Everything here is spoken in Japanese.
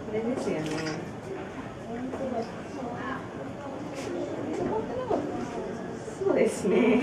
これですよね。そうですね。